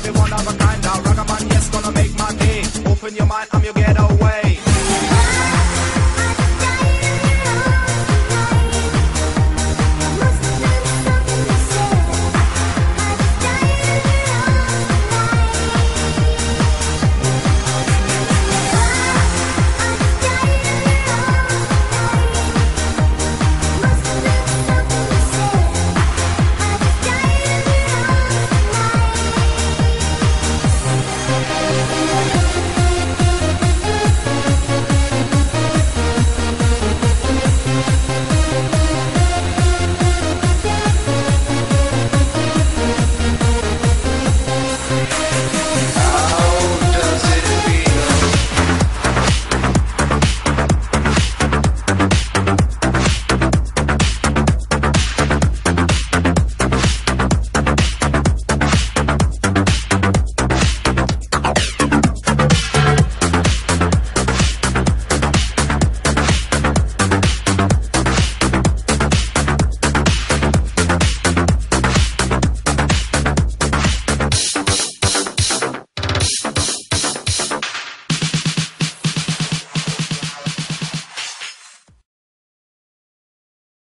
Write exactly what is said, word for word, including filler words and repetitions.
baby, one of a kind. Now ragaman, yes, gonna make my day. Open your mind, I'm your get